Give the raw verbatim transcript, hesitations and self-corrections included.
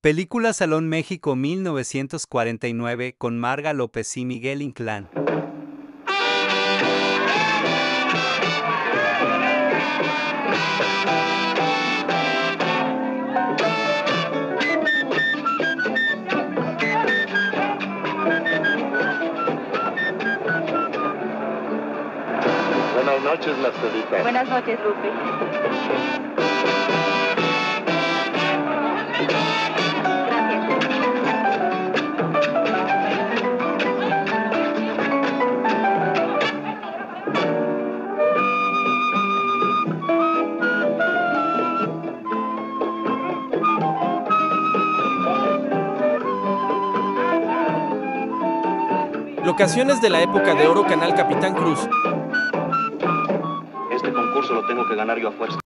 Película Salón México mil novecientos cuarenta y nueve con Marga López y Miguel Inclán. Buenas noches, Mercedita. Buenas noches, Lupe. Locaciones de la época de oro, Canal Capitán Cruz. Este concurso lo tengo que ganar yo a fuerza.